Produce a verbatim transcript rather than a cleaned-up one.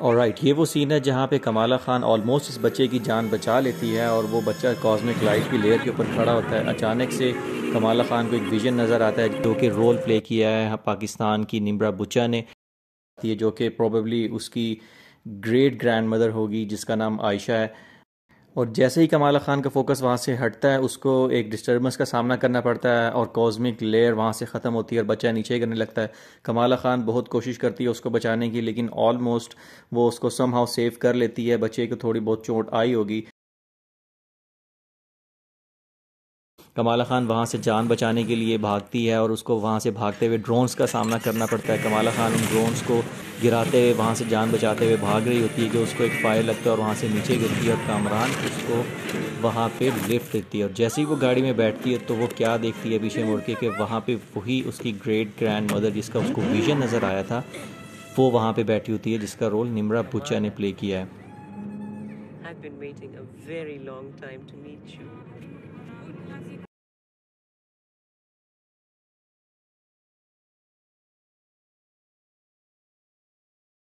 Alright, ये वो scene है जहाँ पे कमाला खान ऑलमोस्ट इस बच्चे की जान बचा लेती है और वो बच्चा कॉस्मिक लाइट की लेयर के ऊपर खड़ा होता है। अचानक से कमाला खान को एक विजन नज़र आता है जो कि रोल प्ले किया है पाकिस्तान की निम्रा बुच्चा ने, ये जो कि प्रोबेबली उसकी ग्रेट ग्रैंड मदर होगी जिसका नाम आयशा है। और जैसे ही कमाला खान का फोकस वहाँ से हटता है उसको एक डिस्टर्बेंस का सामना करना पड़ता है और कॉस्मिक लेयर वहाँ से ख़त्म होती है और बच्चा नीचे गिरने लगता है। कमाला खान बहुत कोशिश करती है उसको बचाने की, लेकिन ऑलमोस्ट वो उसको समहाउ सेव कर लेती है। बच्चे को थोड़ी बहुत चोट आई होगी। कमाला खान वहाँ से जान बचाने के लिए भागती है और उसको वहाँ से भागते हुए ड्रोन्स का सामना करना पड़ता है। कमाला खान उन ड्रोन्स को गिराते हुए वहाँ से जान बचाते हुए भाग रही होती है कि उसको एक फायर लगता है और वहाँ से नीचे गिरती है और कामरान उसको वहाँ पे लिफ्ट देती है। और जैसे ही वो गाड़ी में बैठती है तो वो क्या देखती है पीछे मुड़ के कि वहाँ पे वही उसकी ग्रेट ग्रैंड मदर जिसका उसको विजन नज़र आया था वो वहाँ पे बैठी होती है, जिसका रोल निम्रा बुच्चा ने प्ले किया है। I've been waiting a very long time to meet you.